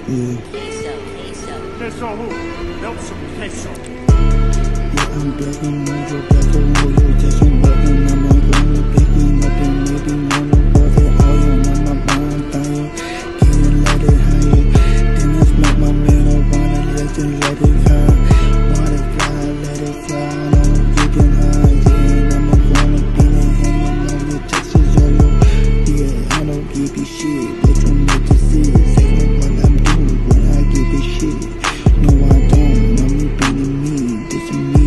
Yeah. Queso who? Nelson Queso. Yeah, I'm back and mojo, back and mojo, just I'm bucking, I'm on going, picking up and making on the water, oil, on my bonfire, getting lighted higher, then I smoke my marijuana, let it high, water fly, let it fly, I'm getting high, yeah, I'm gonna be there hanging on your Texas oil, yeah, I don't give a shit, what you make this is, I know what I'm doing when I give a shit, no I don't, I'm beating me, this is me.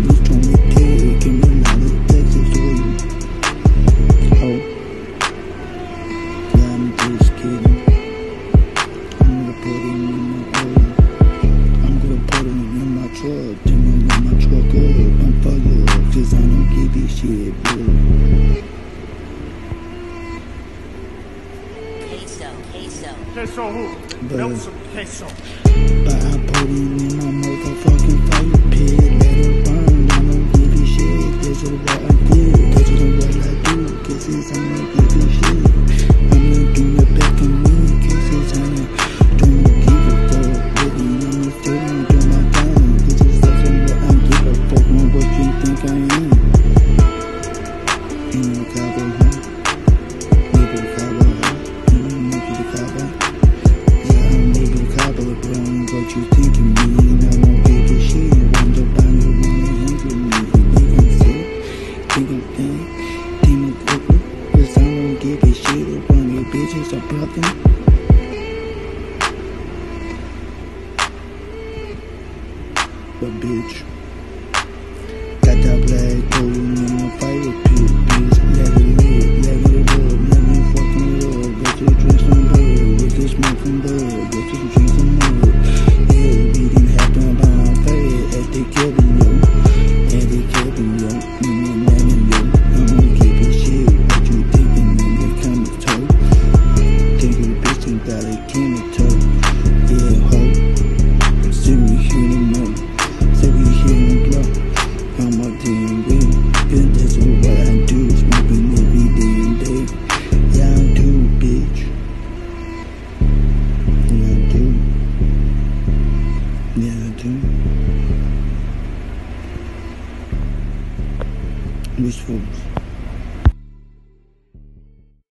Shit, Queso who? Nelson Queso. But I put it in my motherfucking fire pit, let it burn, I don't give a shit, this is what I did, this is what I do, kisses, I don't give a shit, I'm not doing it back in me, kisses, I don't give a fuck, really, I'm still doing my thing, this is something what I give a fuck on what you think I am. In the cabo, maybe the cabo, maybe the cabo. Yeah, I'm maybe the cabo, but I ain't what you think of me. And I won't give a shit. Wonder about you wanna hang with me. They can sit, think of things, think of people. Cause I don't give a shit if one of your bitches are bluffing. But bitch, got that black gold in my fire pit, bitch. Let it live, let me fucking love. Got your drink some blood, with this smoking bud, got your drink some mud. Yeah, we didn't happen down fast at the cabin, yo. At the cabin, yo. Yo. I don't give a shit what you thinking in the comment toe. Think of the bitch and got a camera toe. Yeah, ho. See me here to know. Say we here to blow. I'm up damn good. Good, that's what I do. Smoking every damn day. Yeah, I do, bitch. Yeah, I do. Yeah, I do. Which fools?